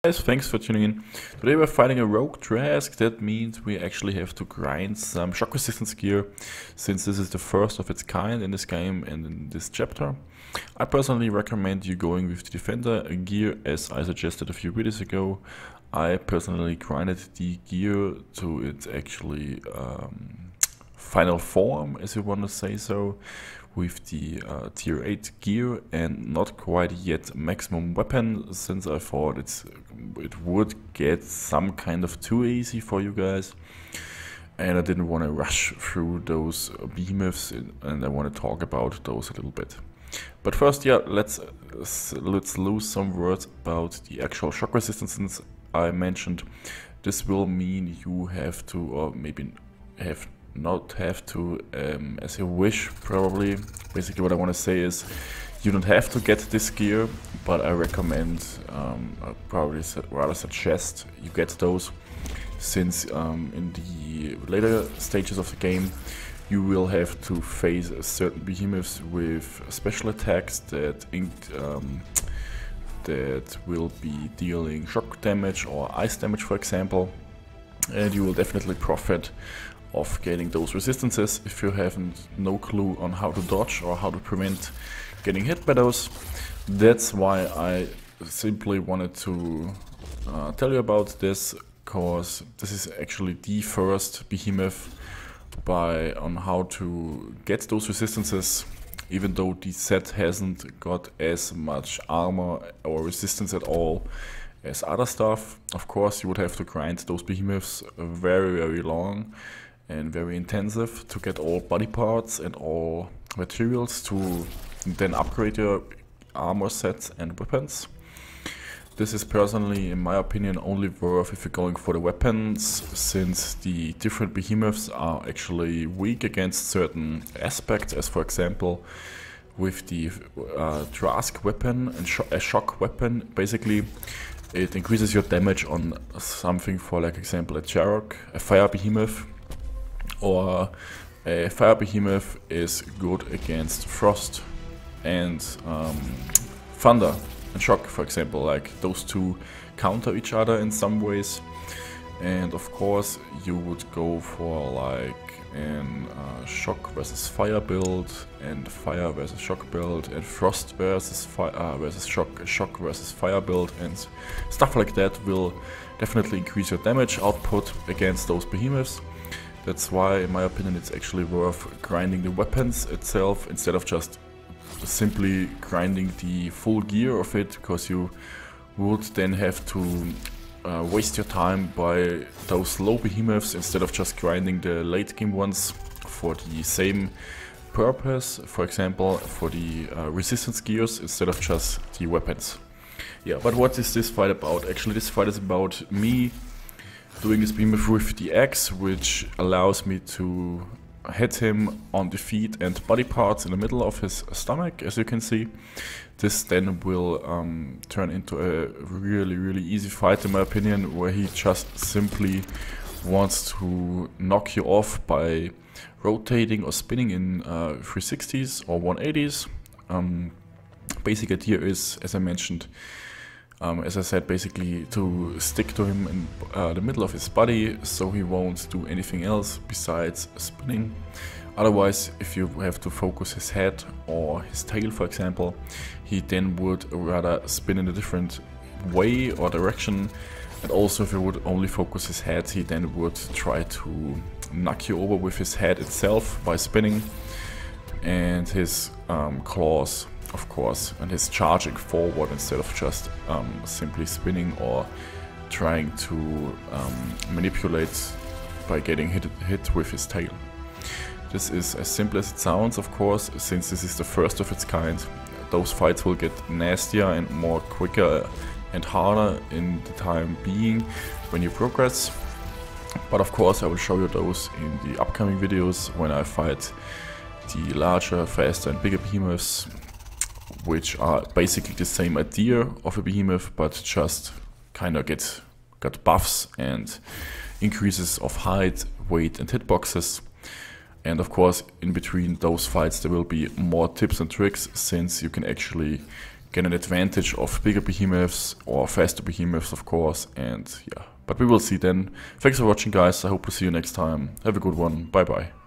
Guys, thanks for tuning in. Today we're fighting a rogue Trask. That means we actually have to grind some shock resistance gear, since this is the first of its kind in this game and in this chapter. I personally recommend you going with the Defender gear, as I suggested a few videos ago. I personally grinded the gear to its actually final form, as you want to say so, with the tier 8 gear and not quite yet maximum weapon, since I thought it would get some kind of too easy for you guys, and I didn't want to rush through those behemoths, and I want to talk about those a little bit. But first, yeah, let's lose some words about the actual shock resistance I mentioned. This will mean you have to, or maybe not have to, as you wish, probably. Basically what I want to say is you don't have to get this gear, but I recommend, I probably rather suggest you get those, since in the later stages of the game you will have to face certain behemoths with special attacks that will be dealing shock damage or ice damage, for example, and you will definitely profit of getting those resistances if you haven't no clue on how to dodge or how to prevent getting hit by those. That's why I simply wanted to tell you about this, because this is actually the first behemoth on how to get those resistances, even though the set hasn't got as much armor or resistance at all as other stuff. Of course, you would have to grind those behemoths very long and very intensive to get all body parts and all materials to then upgrade your armor sets and weapons. This is personally, in my opinion, only worth if you're going for the weapons, since the different behemoths are actually weak against certain aspects, as for example with the Trask weapon and a shock weapon. Basically it increases your damage on something, for like example a Jarok, a fire behemoth, or a fire behemoth is good against frost and thunder and shock, for example. Like, those two counter each other in some ways, and of course you would go for like an shock versus fire build, and fire versus shock build, and frost versus shock versus fire build, and stuff like that will definitely increase your damage output against those behemoths. That's why, in my opinion, it's actually worth grinding the weapons itself instead of just simply grinding the full gear of it, because you would then have to waste your time by those low behemoths instead of just grinding the late game ones for the same purpose, for example for the resistance gears instead of just the weapons. Yeah, but what is this fight about? Actually, this fight is about me doing this behemoth with the axe, which allows me to hit him on the feet and body parts in the middle of his stomach, as you can see. This then will turn into a really easy fight, in my opinion, where he just simply wants to knock you off by rotating or spinning in 360s or 180s. Basic idea is, as I mentioned, as I said, basically to stick to him in the middle of his body, so he won't do anything else besides spinning. Otherwise, if you have to focus his head or his tail, for example, he then would rather spin in a different way or direction. And also, if you would only focus his head, he then would try to knock you over with his head itself by spinning, and his claws, of course, and his charging forward instead of just simply spinning or trying to manipulate by getting hit with his tail. This is as simple as it sounds, of course, since this is the first of its kind. Those fights will get nastier and more quicker and harder in the time being when you progress. But of course I will show you those in the upcoming videos when I fight the larger, faster and bigger behemoths, which are basically the same idea of a behemoth, but just kinda got buffs and increases of height, weight and hitboxes. And of course, in between those fights there will be more tips and tricks, since you can actually get an advantage of bigger behemoths or faster behemoths, of course, and yeah, but we will see then. Thanks for watching, guys. I hope to see you next time. Have a good one. Bye bye.